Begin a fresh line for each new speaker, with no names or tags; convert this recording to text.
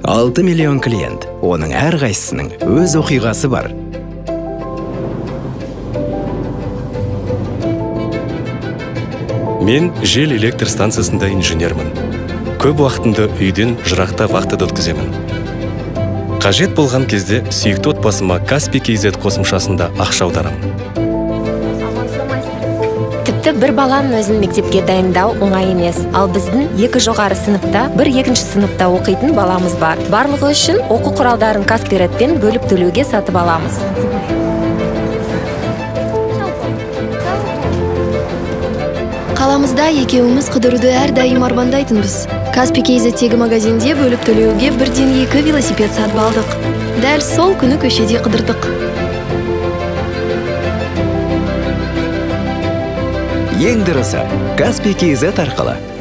6 миллион клиент, оның әрқайсысының өз оқиғасы бар.
Мен жел электр станциясында инженермін. Көп уақытымды үйден жырақта вахтада өткіземін. Қажет болған кезде сүйікті отбасыма Каспий KZ қосымшасында ақша аударамын.
Тіпті бір баланың өзін мектепке дайындау оңай емес. Ал біздің 2 жоғары сыныпта, 1 2-ші сыныпта оқитын баламыз бар. Барлығы үшін оқу құралдарын Каспий ретпен бөліп төлеуге сатып аламыз.
Қаламызда екеуіміз қыдыруды әрдайым армандайтынбыз. Каспий KZ магазинде бөліп төлеуге 1-2 велосипед сатып алдық. Дәл сол күні көшеде қыдырдық.
Ең дұрысы Каспий KZ арқылы